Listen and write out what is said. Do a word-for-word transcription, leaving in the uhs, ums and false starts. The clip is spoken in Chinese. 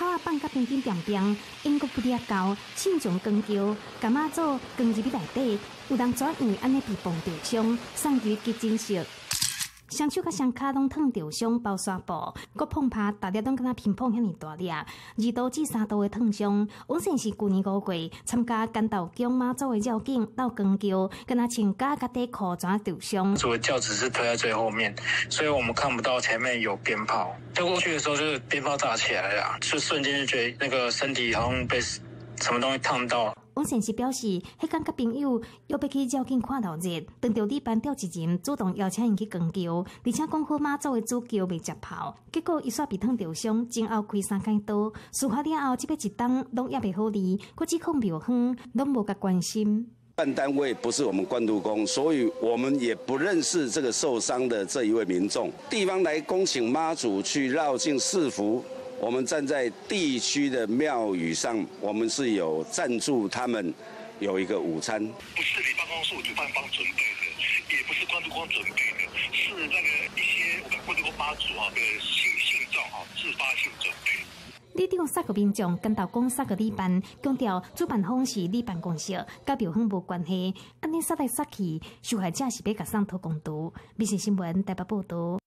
草啊放甲边边边边，因阁不掠高，亲像光桥，甲妈祖光入去内底，有人怎样安尼被碰着伤，送入急诊室。 双手甲双脚拢烫着伤，包纱布，佮碰拍，大粒拢敢若乒乓遐尼大粒，二度至三度的烫伤。王先是旧年五月参加干道宫妈祖的绕境到光桥，敢若穿甲甲底裤怎受伤？ 主的轿子是推在最后面，所以我们看不到前面有鞭炮。跳过去的时候，就是鞭炮炸起来了，就瞬间就觉得那个身体好像被什么东西烫到。 王先是表示，迄天甲朋友约要去绕境看头日，当着李班调一人主动邀请因去光桥，而且讲好妈祖的主桥未接炮，结果伊煞被烫着伤，前后开三间刀。事发了后，即摆一冬拢也袂好离，佫指控庙方拢无甲关心。 办单位不是我们关渡宫，所以我们也不认识这个受伤的这一位民众。地方来恭请妈祖去绕境赐福。 我们站在地区的庙宇上，我们是有赞助他们有一个午餐， 不是你办公室主办方准备的，也不是关渡宫准备的，是那个一些我们关渡宫妈祖哈的信信众哈自发性准备。 里长三个民众跟到讲三个礼办，强调主办方是礼办公司，甲庙方无关系。安尼杀来杀去，受害者是要甲上头公道。民生新闻台北报道。